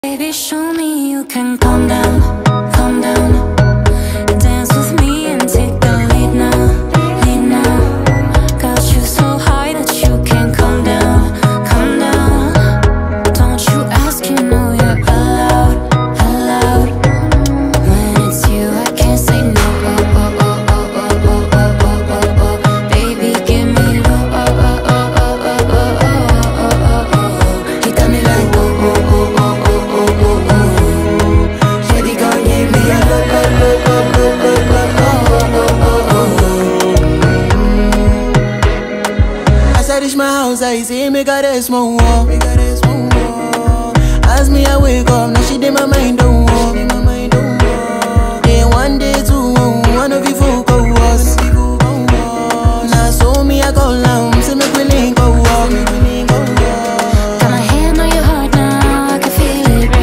Baby, show me you can calm down, calm down. Dance with me and take the lead now, lead now. Got you so high that you can't calm down, calm down. Don't you ask, you know you're allowed, allowed. When it's you, I can't say no. Oh, oh, oh, oh, oh, oh, oh, oh, oh, oh. Baby, give me low. Oh, oh, oh, oh, oh, oh, oh, oh, oh, oh. He got me like oh, oh, oh, oh, oh. As I reach my house, I see me got a small wall. As me I wake